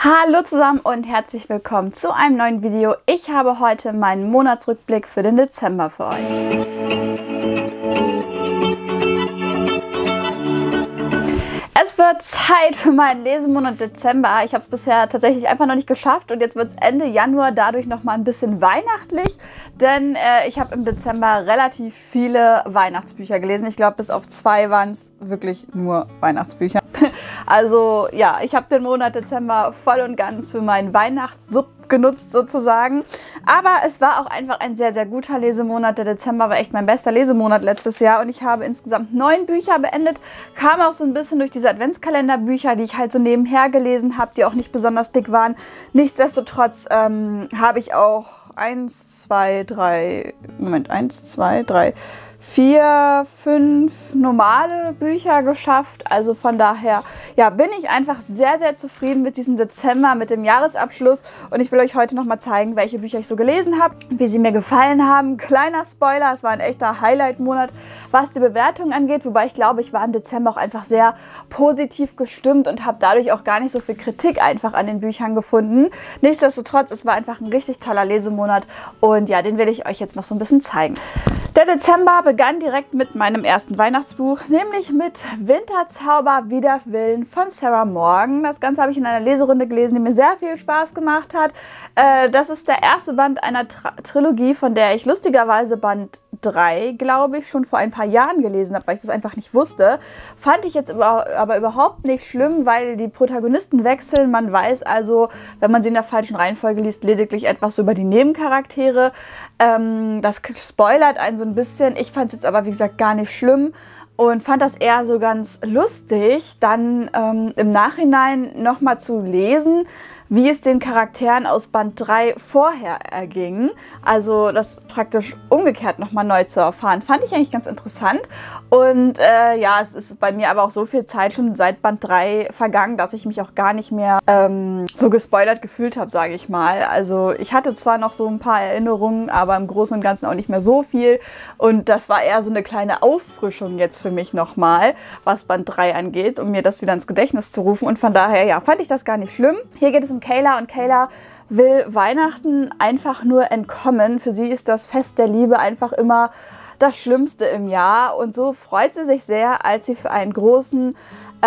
Hallo zusammen und herzlich willkommen zu einem neuen Video. Ich habe heute meinen Monatsrückblick für den Dezember für euch. Es wird Zeit für meinen Lesemonat Dezember. Ich habe es bisher tatsächlich einfach noch nicht geschafft und jetzt wird es Ende Januar dadurch noch mal ein bisschen weihnachtlich, denn ich habe im Dezember relativ viele Weihnachtsbücher gelesen. Ich glaube, bis auf 2 waren es wirklich nur Weihnachtsbücher. Also ja, ich habe den Monat Dezember voll und ganz für meinen Weihnachtssub genutzt sozusagen. Aber es war auch einfach ein sehr, sehr guter Lesemonat. Der Dezember war echt mein bester Lesemonat letztes Jahr und ich habe insgesamt 9 Bücher beendet. Kam auch so ein bisschen durch diese Adventskalenderbücher, die ich halt so nebenher gelesen habe, die auch nicht besonders dick waren. Nichtsdestotrotz habe ich auch 4, 5 normale Bücher geschafft. Also von daher ja, bin ich einfach sehr, sehr zufrieden mit diesem Dezember, mit dem Jahresabschluss. Und ich will euch heute nochmal zeigen, welche Bücher ich so gelesen habe, wie sie mir gefallen haben. Kleiner Spoiler, es war ein echter Highlight-Monat, was die Bewertung angeht. Wobei ich glaube, ich war im Dezember auch einfach sehr positiv gestimmt und habe dadurch auch gar nicht so viel Kritik einfach an den Büchern gefunden. Nichtsdestotrotz, es war einfach ein richtig toller Lesemonat. Und ja, den will ich euch jetzt noch so ein bisschen zeigen. Der Dezember begann direkt mit meinem ersten Weihnachtsbuch, nämlich mit Winterzauber wider Willen von Sarah Morgan. Das Ganze habe ich in einer Leserunde gelesen, die mir sehr viel Spaß gemacht hat. Das ist der erste Band einer Trilogie, von der ich lustigerweise Band 3, glaube ich, schon vor ein paar Jahren gelesen habe, weil ich das einfach nicht wusste. Fand ich jetzt aber überhaupt nicht schlimm, weil die Protagonisten wechseln. Man weiß also, wenn man sie in der falschen Reihenfolge liest, lediglich etwas über die Nebencharaktere. Das spoilert einen so ein bisschen. Ich fand es jetzt aber, wie gesagt, gar nicht schlimm und fand das eher so ganz lustig, dann im Nachhinein nochmal zu lesen, wie es den Charakteren aus Band 3 vorher erging. Also das praktisch umgekehrt nochmal neu zu erfahren, fand ich eigentlich ganz interessant. Und ja, es ist bei mir aber auch so viel Zeit schon seit Band 3 vergangen, dass ich mich auch gar nicht mehr so gespoilert gefühlt habe, sage ich mal. Also ich hatte zwar noch so ein paar Erinnerungen, aber im Großen und Ganzen auch nicht mehr so viel. Und das war eher so eine kleine Auffrischung jetzt für mich nochmal, was Band 3 angeht, um mir das wieder ins Gedächtnis zu rufen. Und von daher, ja, fand ich das gar nicht schlimm. Hier geht es um Kayla und Kayla will Weihnachten einfach nur entkommen. Für sie ist das Fest der Liebe einfach immer das Schlimmste im Jahr und so freut sie sich sehr, als sie für einen großen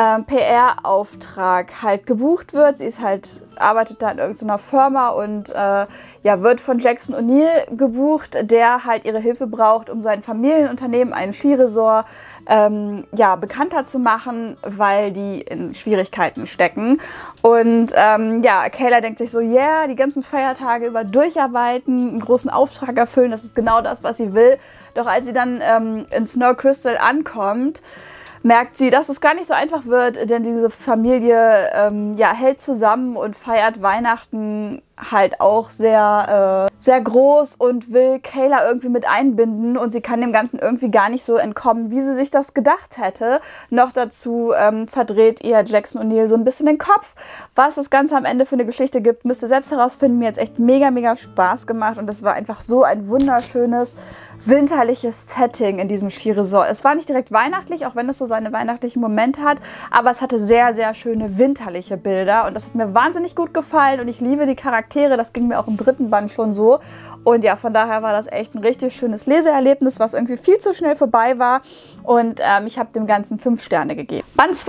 PR-Auftrag halt gebucht wird. Sie ist halt, arbeitet da in irgendeiner Firma und ja, wird von Jackson O'Neill gebucht, der halt ihre Hilfe braucht, um sein Familienunternehmen, einen Skiresort, ja, bekannter zu machen, weil die in Schwierigkeiten stecken. Und ja, Kayla denkt sich so, yeah, die ganzen Feiertage über durcharbeiten, einen großen Auftrag erfüllen, das ist genau das, was sie will. Doch als sie dann in Snow Crystal ankommt, merkt sie, dass es gar nicht so einfach wird, denn diese Familie ja, hält zusammen und feiert Weihnachten halt auch sehr, sehr groß und will Kayla irgendwie mit einbinden und sie kann dem Ganzen irgendwie gar nicht so entkommen, wie sie sich das gedacht hätte. Noch dazu verdreht ihr Jackson O'Neill so ein bisschen den Kopf. Was das Ganze am Ende für eine Geschichte gibt, müsst ihr selbst herausfinden. Mir hat es echt mega, mega Spaß gemacht und das war einfach so ein wunderschönes, winterliches Setting in diesem Skiresort. Es war nicht direkt weihnachtlich, auch wenn es so seine weihnachtlichen Momente hat, aber es hatte sehr, sehr schöne winterliche Bilder und das hat mir wahnsinnig gut gefallen und ich liebe die Charaktere. Das ging mir auch im 3. Band schon so. Und ja, von daher war das echt ein richtig schönes Leseerlebnis, was irgendwie viel zu schnell vorbei war. Und ich habe dem Ganzen 5 Sterne gegeben.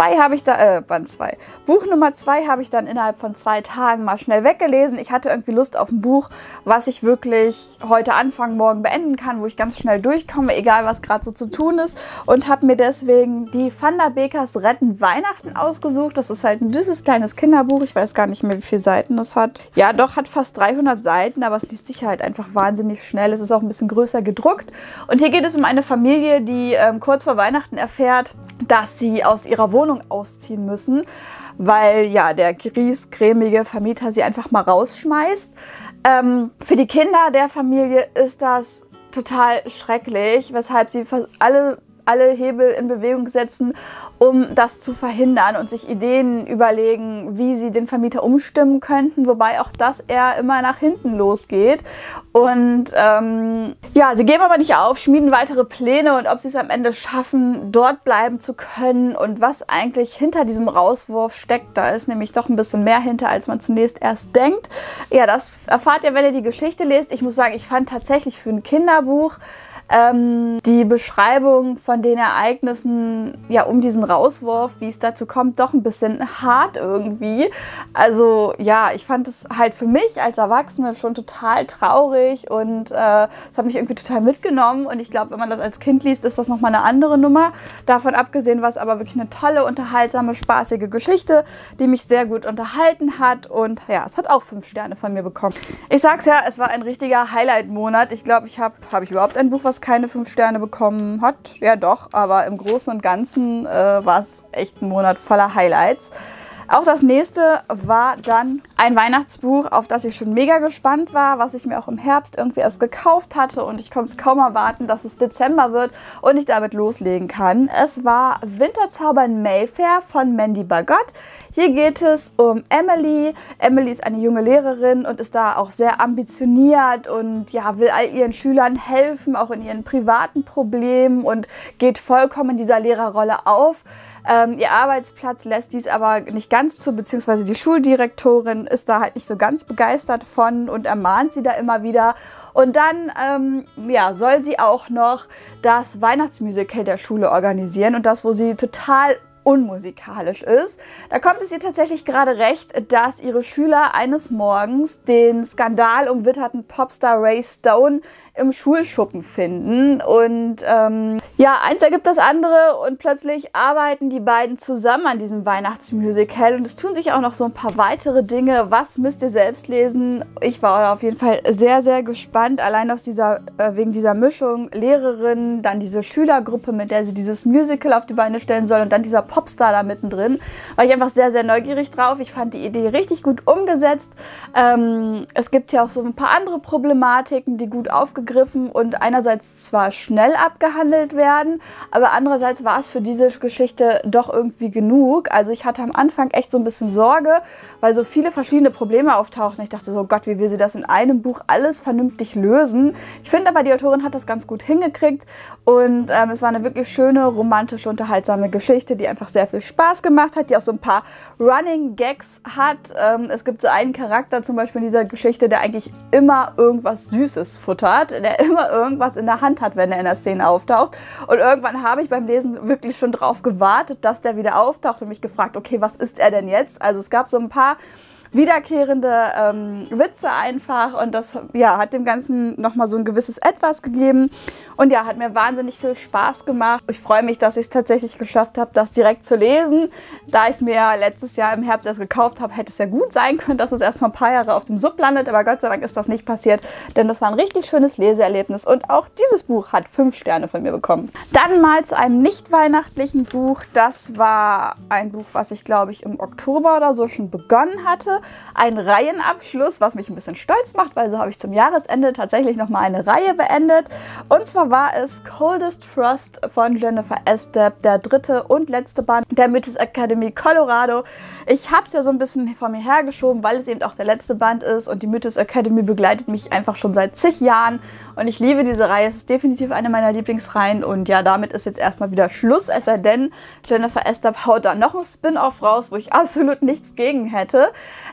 Buch Nummer 2 habe ich dann innerhalb von 2 Tagen mal schnell weggelesen. Ich hatte irgendwie Lust auf ein Buch, was ich wirklich heute anfangen, morgen beenden kann, wo ich ganz schnell durchkomme, egal was gerade so zu tun ist. Und habe mir deswegen die Van der Bekers Retten Weihnachten ausgesucht. Das ist halt ein süßes kleines Kinderbuch. Ich weiß gar nicht mehr, wie viele Seiten das hat. Ja, doch, hat fast 300 Seiten, aber es liest sich halt einfach wahnsinnig schnell. Es ist auch ein bisschen größer gedruckt. Und hier geht es um eine Familie, die kurz vor Weihnachten erfährt, dass sie aus ihrer Wohnung ausziehen müssen, weil ja der griesgrämige Vermieter sie einfach mal rausschmeißt. Für die Kinder der Familie ist das total schrecklich, weshalb sie alle Hebel in Bewegung setzen, um das zu verhindern und sich Ideen überlegen, wie sie den Vermieter umstimmen könnten, wobei auch das eher immer nach hinten losgeht. Und ja, sie geben aber nicht auf, schmieden weitere Pläne und ob sie es am Ende schaffen, dort bleiben zu können und was eigentlich hinter diesem Rauswurf steckt. Da ist nämlich doch ein bisschen mehr hinter, als man zunächst erst denkt. Ja, das erfahrt ihr, wenn ihr die Geschichte lest. Ich muss sagen, ich fand tatsächlich für ein Kinderbuch die Beschreibung von den Ereignissen ja, um diesen Rauswurf, wie es dazu kommt, doch ein bisschen hart irgendwie. Also ja, ich fand es halt für mich als Erwachsene schon total traurig und es hat mich irgendwie total mitgenommen. Und ich glaube, wenn man das als Kind liest, ist das nochmal eine andere Nummer. Davon abgesehen war es aber wirklich eine tolle, unterhaltsame, spaßige Geschichte, die mich sehr gut unterhalten hat. Und ja, es hat auch 5 Sterne von mir bekommen. Ich sag's ja, es war ein richtiger Highlight-Monat. Ich glaube, habe ich überhaupt ein Buch, was keine 5 Sterne bekommen hat? Ja doch, aber im Großen und Ganzen war es echt ein Monat voller Highlights. Auch das nächste war dann ein Weihnachtsbuch, auf das ich schon mega gespannt war, was ich mir auch im Herbst irgendwie erst gekauft hatte und ich konnte es kaum erwarten, dass es Dezember wird und ich damit loslegen kann. Es war Winterzauber in Mayfair von Mandy Bagot. Hier geht es um Emily. Emily ist eine junge Lehrerin und ist da auch sehr ambitioniert und ja, will all ihren Schülern helfen, auch in ihren privaten Problemen und geht vollkommen in dieser Lehrerrolle auf. Ihr Arbeitsplatz lässt dies aber nicht ganz zu, beziehungsweise die Schuldirektorin ist da halt nicht so ganz begeistert von und ermahnt sie da immer wieder. Und dann ja, soll sie auch noch das Weihnachtsmusical der Schule organisieren und das, wo sie total unmusikalisch ist. Da kommt es ihr tatsächlich gerade recht, dass ihre Schüler eines Morgens den skandalumwitterten Popstar Ray Stone im Schulschuppen finden. Und ja, eins ergibt das andere und plötzlich arbeiten die beiden zusammen an diesem Weihnachtsmusical und es tun sich auch noch so ein paar weitere Dinge. Was müsst ihr selbst lesen? Ich war auf jeden Fall sehr, sehr gespannt, allein aus wegen dieser Mischung Lehrerin, dann diese Schülergruppe, mit der sie dieses Musical auf die Beine stellen soll und dann dieser Popstar da mittendrin. War ich einfach sehr, sehr neugierig drauf. Ich fand die Idee richtig gut umgesetzt. Es gibt ja auch so ein paar andere Problematiken, die gut aufgegriffen und einerseits zwar schnell abgehandelt werden, aber andererseits war es für diese Geschichte doch irgendwie genug. Also ich hatte am Anfang echt so ein bisschen Sorge, weil so viele verschiedene Probleme auftauchten. Ich dachte so, Gott, wie will sie das in einem Buch alles vernünftig lösen? Ich finde aber, die Autorin hat das ganz gut hingekriegt und es war eine wirklich schöne, romantische, unterhaltsame Geschichte, die einfach sehr viel Spaß gemacht hat, die auch so ein paar Running Gags hat. Es gibt so einen Charakter zum Beispiel in dieser Geschichte, der eigentlich immer irgendwas Süßes futtert, der immer irgendwas in der Hand hat, wenn er in der Szene auftaucht. Und irgendwann habe ich beim Lesen wirklich schon drauf gewartet, dass der wieder auftaucht und mich gefragt, okay, was ist er denn jetzt? Also es gab so ein paar wiederkehrende Witze einfach und das ja, hat dem Ganzen nochmal so ein gewisses Etwas gegeben und ja, hat mir wahnsinnig viel Spaß gemacht. Ich freue mich, dass ich es tatsächlich geschafft habe, das direkt zu lesen. Da ich es mir letztes Jahr im Herbst erst gekauft habe, hätte es ja gut sein können, dass es erst mal ein paar Jahre auf dem Sub landet, aber Gott sei Dank ist das nicht passiert, denn das war ein richtig schönes Leseerlebnis und auch dieses Buch hat 5 Sterne von mir bekommen. Dann mal zu einem nicht weihnachtlichen Buch. Das war ein Buch, was ich glaube ich im Oktober oder so schon begonnen hatte. Ein Reihenabschluss, was mich ein bisschen stolz macht, weil so habe ich zum Jahresende tatsächlich nochmal eine Reihe beendet. Und zwar war es Coldest Frost von Jennifer Estep, der 3. und letzte Band der Mythos Academy Colorado. Ich habe es ja so ein bisschen vor mir hergeschoben, weil es eben auch der letzte Band ist und die Mythos Academy begleitet mich einfach schon seit zig Jahren und ich liebe diese Reihe. Es ist definitiv eine meiner Lieblingsreihen und ja, damit ist jetzt erstmal wieder Schluss, es sei denn, Jennifer Estep haut da noch ein Spin-off raus, wo ich absolut nichts gegen hätte.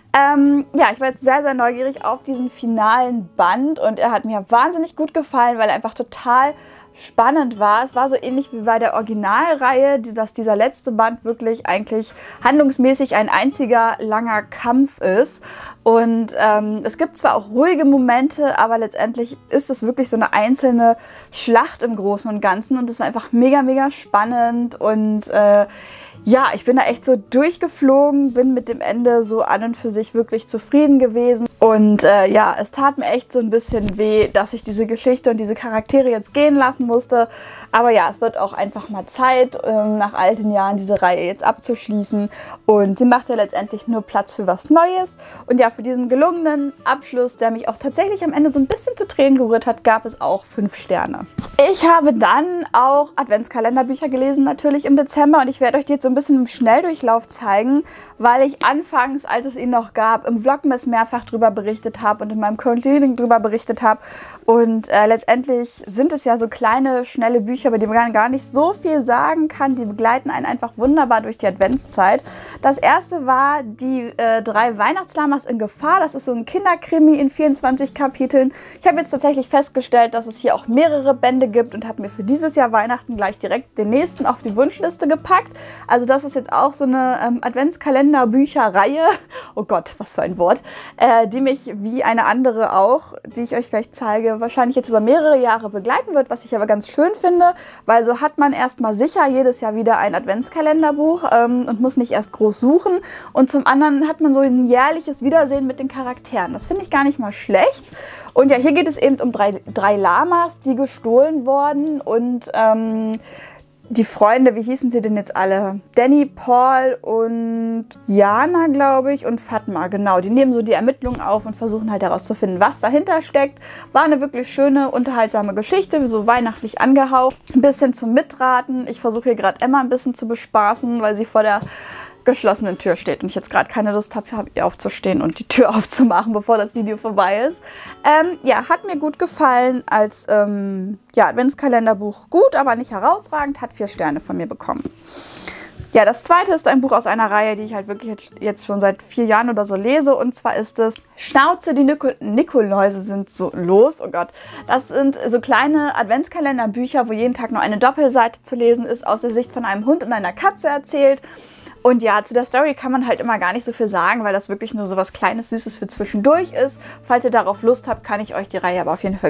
Ja, ich war jetzt sehr, sehr neugierig auf diesen finalen Band und er hat mir wahnsinnig gut gefallen, weil er einfach total spannend war. Es war so ähnlich wie bei der Originalreihe, dass dieser letzte Band wirklich eigentlich handlungsmäßig ein einziger langer Kampf ist. Und es gibt zwar auch ruhige Momente, aber letztendlich ist es wirklich so eine einzelne Schlacht im Großen und Ganzen und es war einfach mega, mega spannend und ja, ich bin da echt so durchgeflogen, bin mit dem Ende so an und für sich wirklich zufrieden gewesen. Und ja, es tat mir echt so ein bisschen weh, dass ich diese Geschichte und diese Charaktere jetzt gehen lassen musste. Aber ja, es wird auch einfach mal Zeit, nach all den Jahren diese Reihe jetzt abzuschließen. Und sie macht ja letztendlich nur Platz für was Neues. Und ja, für diesen gelungenen Abschluss, der mich auch tatsächlich am Ende so ein bisschen zu Tränen gerührt hat, gab es auch 5 Sterne. Ich habe dann auch Adventskalenderbücher gelesen, natürlich im Dezember. Und ich werde euch die jetzt so ein bisschen im Schnelldurchlauf zeigen, weil ich anfangs, als es ihn noch gab, im Vlogmas mehrfach drüber berichtet habe und in meinem Current Reading drüber berichtet habe. Und letztendlich sind es ja so kleine, schnelle Bücher, bei denen man gar nicht so viel sagen kann. Die begleiten einen einfach wunderbar durch die Adventszeit. Das erste war die 3 Weihnachtslamas in Gefahr. Das ist so ein Kinderkrimi in 24 Kapiteln. Ich habe jetzt tatsächlich festgestellt, dass es hier auch mehrere Bände gibt und habe mir für dieses Jahr Weihnachten gleich direkt den nächsten auf die Wunschliste gepackt. Also das ist jetzt auch so eine Adventskalender-Bücherreihe. Oh Gott, was für ein Wort. Die mich wie eine andere auch, die ich euch gleich zeige, wahrscheinlich jetzt über mehrere Jahre begleiten wird, was ich aber ganz schön finde, weil so hat man erstmal sicher jedes Jahr wieder ein Adventskalenderbuch und muss nicht erst groß suchen, und zum anderen hat man so ein jährliches Wiedersehen mit den Charakteren. Das finde ich gar nicht mal schlecht. Und ja, hier geht es eben um drei Lamas, die gestohlen wurden, und die Freunde, wie hießen sie denn jetzt alle? Danny, Paul und Jana, glaube ich, und Fatma, genau. Die nehmen so die Ermittlungen auf und versuchen halt herauszufinden, was dahinter steckt. War eine wirklich schöne, unterhaltsame Geschichte, so weihnachtlich angehaucht. Ein bisschen zum Mitraten. Ich versuche hier gerade Emma ein bisschen zu bespaßen, weil sie vor der geschlossenen Tür steht und ich jetzt gerade keine Lust habe, ihr aufzustehen und die Tür aufzumachen, bevor das Video vorbei ist. Ja, hat mir gut gefallen als ja, Adventskalenderbuch. Gut, aber nicht herausragend, hat 4 Sterne von mir bekommen. Ja, das zweite ist ein Buch aus einer Reihe, die ich halt wirklich jetzt schon seit 4 Jahren oder so lese, und zwar ist es Schnauze, die Nikoläuse sind so los. Oh Gott, das sind so kleine Adventskalenderbücher, wo jeden Tag nur eine Doppelseite zu lesen ist, aus der Sicht von einem Hund und einer Katze erzählt. Und ja, zu der Story kann man halt immer gar nicht so viel sagen, weil das wirklich nur so was Kleines, Süßes für zwischendurch ist. Falls ihr darauf Lust habt, kann ich euch die Reihe aber auf jeden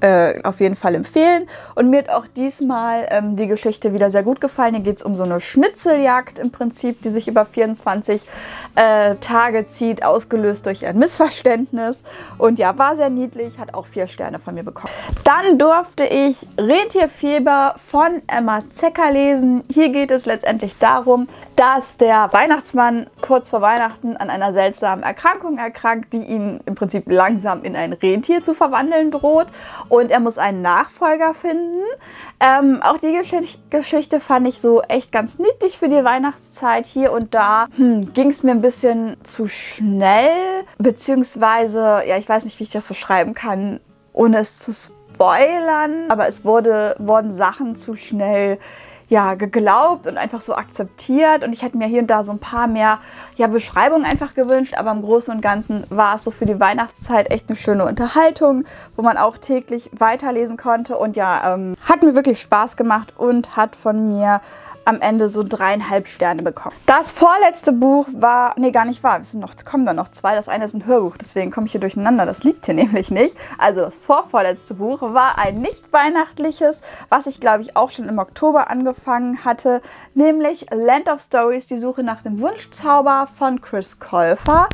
Fall empfehlen. Und mir hat auch diesmal die Geschichte wieder sehr gut gefallen. Hier geht es um so eine Schnitzeljagd im Prinzip, die sich über 24 Tage zieht, ausgelöst durch ein Missverständnis. Und ja, war sehr niedlich, hat auch 4 Sterne von mir bekommen. Dann durfte ich Rentierfieber von Emma Zecker lesen. Hier geht es letztendlich darum, dass der Weihnachtsmann kurz vor Weihnachten an einer seltsamen Erkrankung erkrankt, die ihn im Prinzip langsam in ein Rentier zu verwandeln droht, und er muss einen Nachfolger finden. Auch die Geschichte fand ich so echt ganz niedlich für die Weihnachtszeit. Hier und da ging es mir ein bisschen zu schnell, beziehungsweise, ja, ich weiß nicht, wie ich das beschreiben kann, ohne es zu spoilern, aber es wurden Sachen zu schnell, ja, geglaubt und einfach so akzeptiert, und ich hätte mir hier und da so ein paar mehr, ja, Beschreibungen einfach gewünscht, aber im Großen und Ganzen war es so für die Weihnachtszeit echt eine schöne Unterhaltung, wo man auch täglich weiterlesen konnte, und ja, hat mir wirklich Spaß gemacht und hat von mir am Ende so 3,5 Sterne bekommen. Das vorletzte Buch war, nee, gar nicht wahr, kommen da noch 2. Das eine ist ein Hörbuch, deswegen komme ich hier durcheinander, das liegt hier nämlich nicht. Also das vorvorletzte Buch war ein nicht weihnachtliches, was ich glaube ich auch schon im Oktober angefangen hatte, nämlich Land of Stories, die Suche nach dem Wunschzauber von Chris Colfer.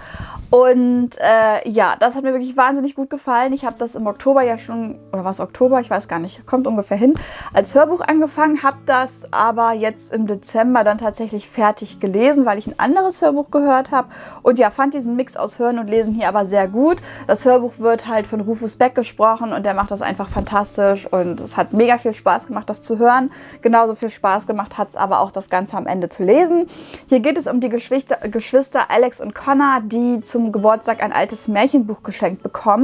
Und ja, das hat mir wirklich wahnsinnig gut gefallen. Ich habe das im Oktober ja schon, oder was Oktober, ich weiß gar nicht, kommt ungefähr hin, als Hörbuch angefangen, habe das aber jetzt im Dezember dann tatsächlich fertig gelesen, weil ich ein anderes Hörbuch gehört habe. Und ja, fand diesen Mix aus Hören und Lesen hier aber sehr gut. Das Hörbuch wird halt von Rufus Beck gesprochen und der macht das einfach fantastisch, und es hat mega viel Spaß gemacht, das zu hören. Genauso viel Spaß gemacht hat es aber auch, das Ganze am Ende zu lesen. Hier geht es um die Geschwister Alex und Connor, die zum Geburtstag ein altes Märchenbuch geschenkt bekommen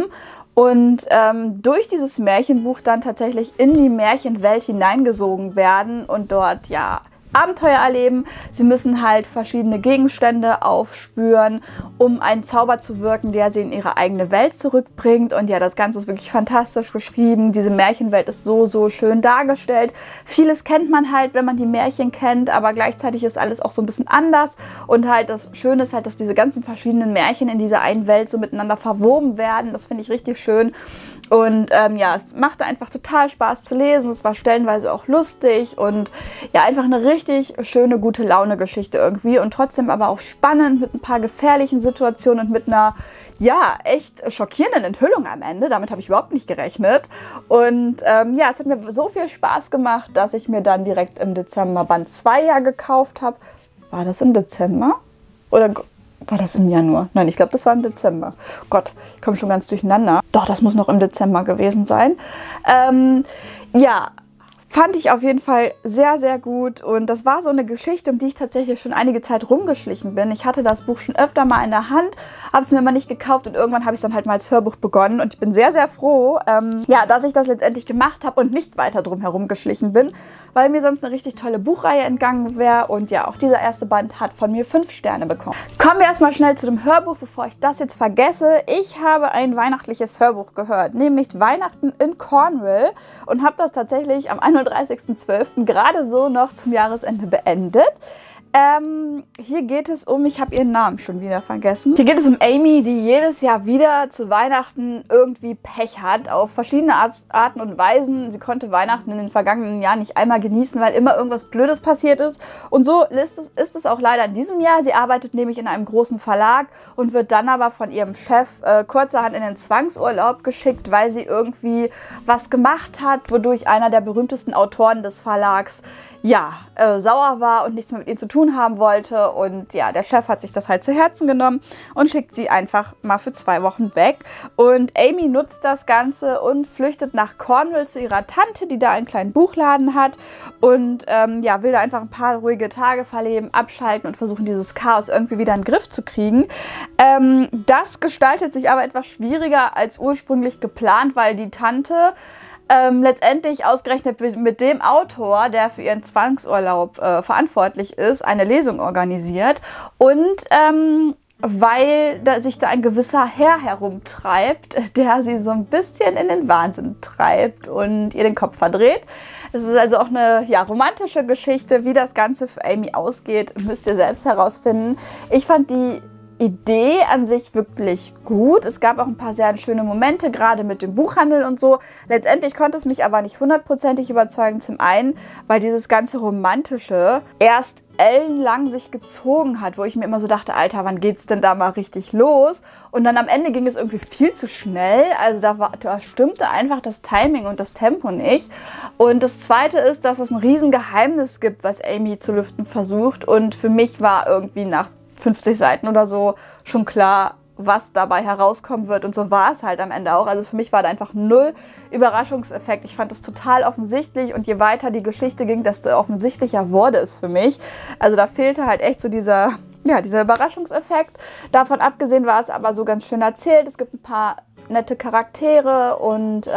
und durch dieses Märchenbuch dann tatsächlich in die Märchenwelt hineingesogen werden und dort, ja, Abenteuer erleben. Sie müssen halt verschiedene Gegenstände aufspüren, um einen Zauber zu wirken, der sie in ihre eigene Welt zurückbringt. Und ja, das Ganze ist wirklich fantastisch geschrieben. Diese Märchenwelt ist so, so schön dargestellt. Vieles kennt man halt, wenn man die Märchen kennt, aber gleichzeitig ist alles auch so ein bisschen anders. Und halt das Schöne ist halt, dass diese ganzen verschiedenen Märchen in dieser einen Welt so miteinander verwoben werden. Das finde ich richtig schön. Und ja, es machte einfach total Spaß zu lesen. Es war stellenweise auch lustig und ja, einfach eine richtig schöne, gute Laune-Geschichte irgendwie und trotzdem aber auch spannend mit ein paar gefährlichen Situationen und mit einer, ja, echt schockierenden Enthüllung am Ende. Damit habe ich überhaupt nicht gerechnet. Und ja, es hat mir so viel Spaß gemacht, dass ich mir dann direkt im Dezember Band 2 ja gekauft habe. War das im Dezember? Oder war das im Januar? Nein, ich glaube, das war im Dezember. Gott, ich komme schon ganz durcheinander. Doch, das muss noch im Dezember gewesen sein. Ja, fand ich auf jeden Fall sehr, sehr gut. Und das war so eine Geschichte, um die ich tatsächlich schon einige Zeit rumgeschlichen bin. Ich hatte das Buch schon öfter mal in der Hand, habe es mir mal nicht gekauft und irgendwann habe ich es dann halt mal als Hörbuch begonnen. Und ich bin sehr, sehr froh, ja, dass ich das letztendlich gemacht habe und nicht weiter drum herum geschlichen bin, weil mir sonst eine richtig tolle Buchreihe entgangen wäre. Und ja, auch dieser erste Band hat von mir 5 Sterne bekommen. Kommen wir erstmal schnell zu dem Hörbuch, bevor ich das jetzt vergesse. Ich habe ein weihnachtliches Hörbuch gehört, nämlich Weihnachten in Cornwall, und habe das tatsächlich am 31.12. gerade so noch zum Jahresende beendet. Hier geht es um, ich habe ihren Namen schon wieder vergessen. Hier geht es um Amy, die jedes Jahr wieder zu Weihnachten irgendwie Pech hat, auf verschiedene Arten und Weisen. Sie konnte Weihnachten in den vergangenen Jahren nicht einmal genießen, weil immer irgendwas Blödes passiert ist. Und so ist es auch leider in diesem Jahr. Sie arbeitet nämlich in einem großen Verlag und wird dann aber von ihrem Chef kurzerhand in den Zwangsurlaub geschickt, weil sie irgendwie was gemacht hat, wodurch einer der berühmtesten Autoren des Verlags, ja, sauer war und nichts mehr mit ihr zu tun haben wollte. Und ja, der Chef hat sich das halt zu Herzen genommen und schickt sie einfach mal für 2 Wochen weg. Und Amy nutzt das Ganze und flüchtet nach Cornwall zu ihrer Tante, die da einen kleinen Buchladen hat. Und ja, will da einfach ein paar ruhige Tage verleben, abschalten und versuchen, dieses Chaos irgendwie wieder in den Griff zu kriegen. Das gestaltet sich aber etwas schwieriger als ursprünglich geplant, weil die Tante letztendlich ausgerechnet mit dem Autor, der für ihren Zwangsurlaub verantwortlich ist, eine Lesung organisiert. Und weil sich da ein gewisser Herr herumtreibt, der sie so ein bisschen in den Wahnsinn treibt und ihr den Kopf verdreht. Es ist also auch eine, ja, romantische Geschichte. Wie das Ganze für Amy ausgeht, müsst ihr selbst herausfinden. Ich fand die Idee an sich wirklich gut. Es gab auch ein paar sehr schöne Momente, gerade mit dem Buchhandel und so. Letztendlich konnte es mich aber nicht hundertprozentig überzeugen. Zum einen, weil dieses ganze Romantische erst ellenlang sich gezogen hat, wo ich mir immer so dachte, Alter, wann geht's denn da mal richtig los? Und dann am Ende ging es irgendwie viel zu schnell. Also da stimmte einfach das Timing und das Tempo nicht. Und das Zweite ist, dass es ein Riesengeheimnis gibt, was Amy zu lüften versucht. Und für mich war irgendwie nach 50 Seiten oder so schon klar, was dabei herauskommen wird. Und so war es halt am Ende auch. Also für mich war da einfach null Überraschungseffekt. Ich fand es total offensichtlich und je weiter die Geschichte ging, desto offensichtlicher wurde es für mich. Also da fehlte halt echt so dieser Überraschungseffekt. Davon abgesehen war es aber so ganz schön erzählt. Es gibt ein paar nette Charaktere und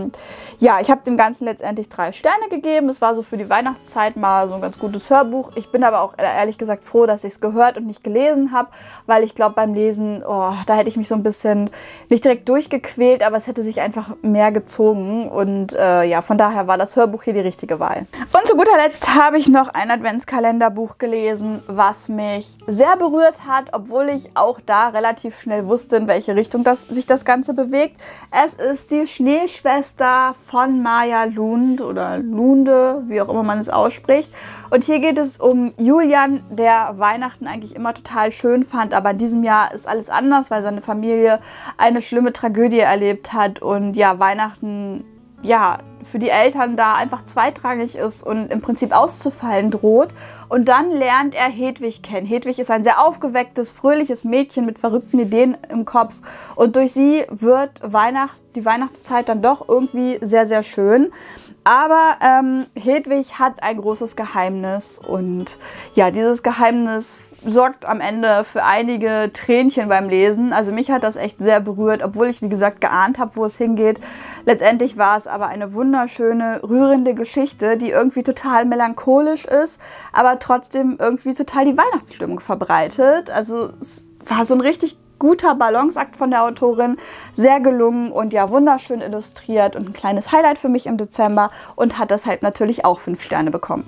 ja, ich habe dem Ganzen letztendlich 3 Sterne gegeben. Es war so für die Weihnachtszeit mal so ein ganz gutes Hörbuch. Ich bin aber auch ehrlich gesagt froh, dass ich es gehört und nicht gelesen habe, weil ich glaube beim Lesen, da hätte ich mich so ein bisschen nicht direkt durchgequält, aber es hätte sich einfach mehr gezogen und ja, von daher war das Hörbuch hier die richtige Wahl. Und zu guter Letzt habe ich noch ein Adventskalenderbuch gelesen, was mich sehr berührt hat, obwohl ich auch da relativ schnell wusste, in welche Richtung sich das Ganze bewegt. Es ist die Schneeschwester von Maya Lund oder Lunde, wie auch immer man es ausspricht. Und hier geht es um Julian, der Weihnachten eigentlich immer total schön fand, aber in diesem Jahr ist alles anders, weil seine Familie eine schlimme Tragödie erlebt hat und ja, Weihnachten, ja, für die Eltern da einfach zweitrangig ist und im Prinzip auszufallen droht. Und dann lernt er Hedwig kennen. Hedwig ist ein sehr aufgewecktes, fröhliches Mädchen mit verrückten Ideen im Kopf. Und durch sie wird die Weihnachtszeit dann doch irgendwie sehr, sehr schön. Aber Hedwig hat ein großes Geheimnis. Und ja, dieses Geheimnis sorgt am Ende für einige Tränchen beim Lesen. Also mich hat das echt sehr berührt, obwohl ich, wie gesagt, geahnt habe, wo es hingeht. Letztendlich war es aber eine wunderschöne, rührende Geschichte, die irgendwie total melancholisch ist, aber trotzdem irgendwie total die Weihnachtsstimmung verbreitet. Also es war so ein richtig guter Balanceakt von der Autorin, sehr gelungen und ja, wunderschön illustriert und ein kleines Highlight für mich im Dezember und hat deshalb natürlich auch 5 Sterne bekommen.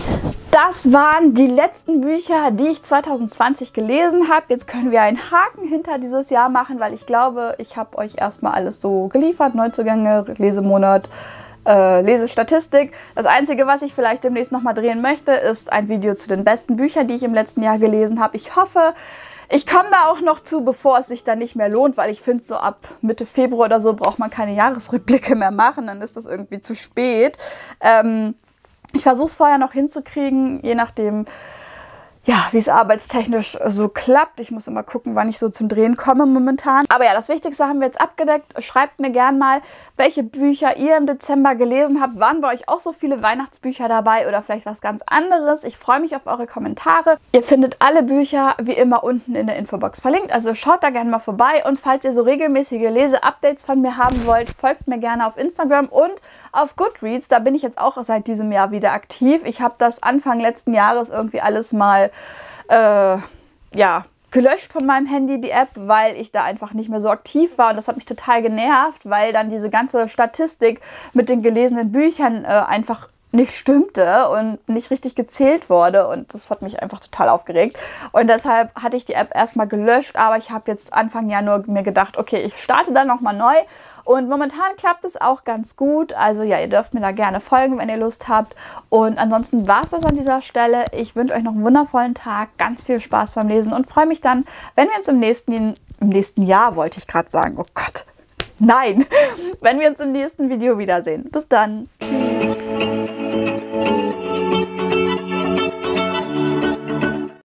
Das waren die letzten Bücher, die ich 2020 gelesen habe. Jetzt können wir einen Haken hinter dieses Jahr machen, weil ich glaube, ich habe euch erstmal alles so geliefert. Neuzugänge, Lesemonat, Lesestatistik. Das Einzige, was ich vielleicht demnächst nochmal drehen möchte, ist ein Video zu den besten Büchern, die ich im letzten Jahr gelesen habe. Ich hoffe, ich komme da auch noch zu, bevor es sich dann nicht mehr lohnt, weil ich finde, so ab Mitte Februar oder so braucht man keine Jahresrückblicke mehr machen, dann ist das irgendwie zu spät. Ich versuche es vorher noch hinzukriegen, je nachdem, ja, wie es arbeitstechnisch so klappt. Ich muss immer gucken, wann ich so zum Drehen komme momentan. Aber ja, das Wichtigste haben wir jetzt abgedeckt. Schreibt mir gern mal, welche Bücher ihr im Dezember gelesen habt. Waren bei euch auch so viele Weihnachtsbücher dabei oder vielleicht was ganz anderes? Ich freue mich auf eure Kommentare. Ihr findet alle Bücher wie immer unten in der Infobox verlinkt. Also schaut da gerne mal vorbei. Und falls ihr so regelmäßige Lese-Updates von mir haben wollt, folgt mir gerne auf Instagram und auf Goodreads. Da bin ich jetzt auch seit diesem Jahr wieder aktiv. Ich habe das Anfang letzten Jahres irgendwie alles mal ja, gelöscht von meinem Handy, die App, weil ich da einfach nicht mehr so aktiv war und das hat mich total genervt, weil dann diese ganze Statistik mit den gelesenen Büchern einfach nicht stimmte und nicht richtig gezählt wurde und das hat mich einfach total aufgeregt und deshalb hatte ich die App erstmal gelöscht, aber ich habe jetzt Anfang Januar mir gedacht, okay, ich starte dann nochmal neu und momentan klappt es auch ganz gut, also ja, ihr dürft mir da gerne folgen, wenn ihr Lust habt und ansonsten war es das an dieser Stelle. Ich wünsche euch noch einen wundervollen Tag, ganz viel Spaß beim Lesen und freue mich dann, wenn wir uns im nächsten Jahr, wollte ich gerade sagen, oh Gott, nein, wenn wir uns im nächsten Video wiedersehen. Bis dann, tschüss.